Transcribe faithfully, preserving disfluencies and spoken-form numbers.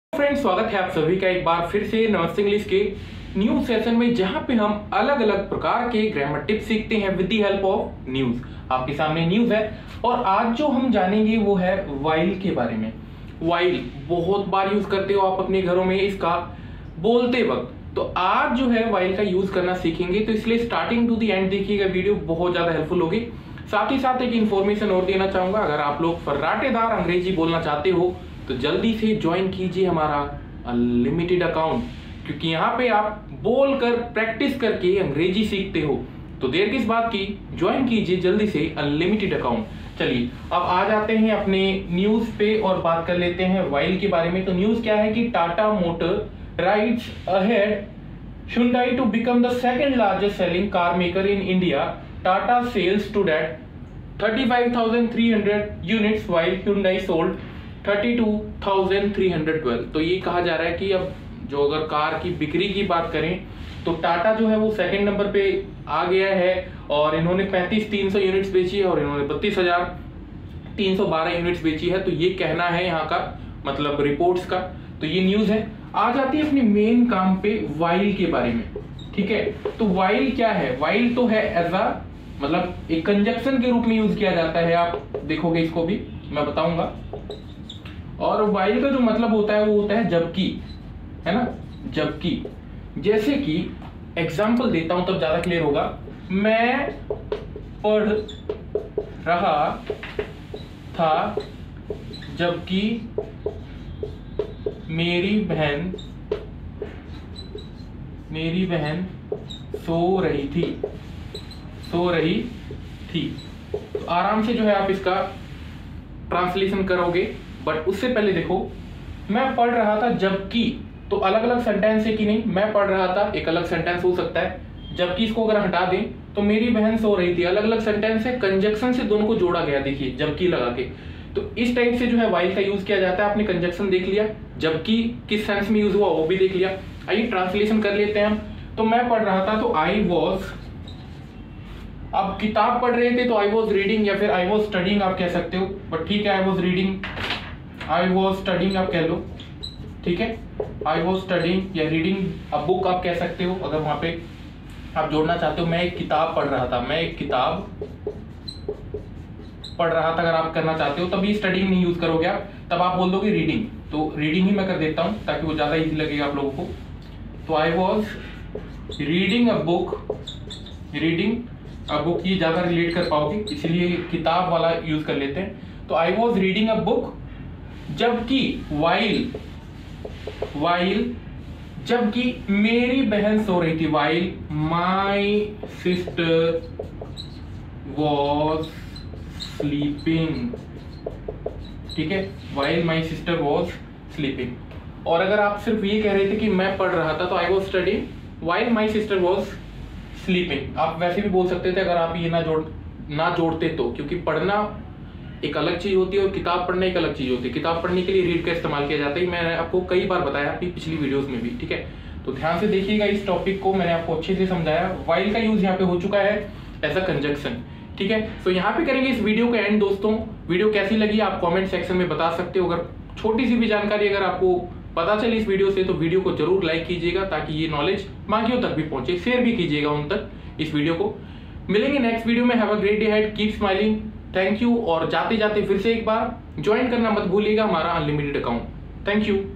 Friends, स्वागत है आप सभी का एक बार फिर से नमस्ते इंग्लिश के न्यूज सेशन में, जहां पे हम अलग अलग प्रकार के ग्रामर टिप्स सीखते हैं with the help of news. आपके सामने न्यूज है और आज जो हम जानेंगे वो है वाइल के बारे में। वाइल बहुत बार यूज करते हो आप अपने घरों में इसका बोलते वक्त, तो आज जो है वाइल का यूज करना सीखेंगे, तो इसलिए स्टार्टिंग टू द एंड देखिएगा, वीडियो बहुत ज्यादा हेल्पफुल होगी। साथ ही साथ एक इन्फॉर्मेशन और देना चाहूंगा, अगर आप लोग फर्राटेदार अंग्रेजी बोलना चाहते हो तो जल्दी से ज्वाइन कीजिए हमारा अनलिमिटेड अकाउंट, क्योंकि यहाँ पे आप बोलकर प्रैक्टिस करके अंग्रेजी सीखते हो। तो देर किस बात की, ज्वाइन कीजिए जल्दी से अनलिमिटेड अकाउंट। चलिए अब आ जाते हैं अपने न्यूज पे और बात कर लेते हैं वाइल के बारे में। तो न्यूज क्या है कि Tata motor rides ahead Hyundai to become the second largest selling car maker in India. Tata sales stood at thirty-five thousand three hundred units while Hyundai sold thirty-two thousand three hundred twelve। तो ये कहा जा रहा है कि अब जो अगर कार की बिक्री की बात करें तो टाटा जो है वो सेकंड नंबर पे आ गया है और इन्होंने पैंतीस तीन सौ यूनिट्स बेची है और इन्होंने बत्तीस हजार तीन सौ बारह यूनिट्स बेची है। तो ये कहना है यहाँ का, मतलब रिपोर्ट्स का। तो ये न्यूज है। आ जाती है अपने मेन काम पे, वाइल के बारे में। ठीक है, तो वाइल क्या है? वाइल तो है एज अ मतलब एक कंजक्शन के रूप में यूज किया जाता है। आप देखोगे इसको भी मैं बताऊंगा। और वाइल का जो मतलब होता है वो होता है जबकि, है ना, जबकि। जैसे कि एग्जांपल देता हूं तब ज्यादा क्लियर होगा। मैं पढ़ रहा था जबकि मेरी बहन मेरी बहन सो रही थी सो रही थी तो आराम से जो है आप इसका ट्रांसलेशन करोगे। बट उससे पहले देखो, मैं पढ़ रहा था जबकि, तो अलग अलग सेंटेंस है कि नहीं? मैं पढ़ रहा था एक अलग सेंटेंस हो सकता है, जबकि इसको अगर हटा दें तो मेरी बहन सो रही थी अलग अलग सेंटेंस है। कंजक्शन से दोनों को जोड़ा गया, देखिए जबकि लगा के। तो इस टाइप से जो है वाइल का यूज किया जाता है। आपने कंजक्शन देख लिया, जबकि किस सेंस में यूज हुआ वो भी देख लिया। आइए ट्रांसलेशन कर लेते हैं हम। तो मैं पढ़ रहा था तो आई वॉज, अब किताब पढ़ रहे थे तो आई वॉज रीडिंग, या फिर आई वॉज स्टडिंग आप कह सकते हो। बट ठीक है, I was reading, I was studying आप कह लो। ठीक है, आई वॉज स्टडिंग या रीडिंग अ बुक आप कह सकते हो, अगर वहां पे आप जोड़ना चाहते हो। मैं एक किताब पढ़ रहा था, मैं एक किताब पढ़ रहा था अगर आप करना चाहते हो, तभी स्टडिंग नहीं यूज करोगे आप, तब आप बोल दोगे रीडिंग। तो रीडिंग ही मैं कर देता हूं ताकि वो ज्यादा इजी लगेगा आप लोगों को। तो I was reading a book, reading a book ये ज्यादा रिलेट कर पाओगे, इसलिए किताब वाला यूज कर लेते हैं। तो I was reading a book जबकि, वाइल वाइल जबकि मेरी बहन सो रही थी। While my sister was sleeping. ठीक है, while my sister was sleeping. और अगर आप सिर्फ ये कह रहे थे कि मैं पढ़ रहा था तो I was studying while my sister was sleeping. आप वैसे भी बोल सकते थे अगर आप ये ना जोड़ ना जोड़ते तो, क्योंकि पढ़ना एक अलग चीज होती है और किताब पढ़ना एक अलग चीज होती है। किताब पढ़ने के लिए रीड का इस्तेमाल किया जाता है, मैंने आपको कई बार बताया अपनी पिछली वीडियोस में भी। ठीक है, तो ध्यान से देखिएगा इस टॉपिक को, मैंने आपको अच्छे से समझाया। वाइल का यूज यहाँ पे हो चुका है एज अ कंजक्शन। ठीक है, तो यहाँ पे करेंगे इस वीडियो का एंड। दोस्तों, वीडियो कैसी लगी आप कमेंट सेक्शन में बता सकते हो। अगर छोटी सी भी जानकारी अगर आपको पता चली इस वीडियो से तो वीडियो को जरूर लाइक कीजिएगा, ताकि ये नॉलेज बाकियों तक भी पहुंचे। शेयर भी कीजिएगा उन तक इस वीडियो को। मिलेंगे नेक्स्ट वीडियो में। Have a great day ahead, keep smiling, thank you. और जाते जाते फिर से एक बार ज्वाइन करना मत भूलिएगा हमारा अनलिमिटेड अकाउंट। Thank you.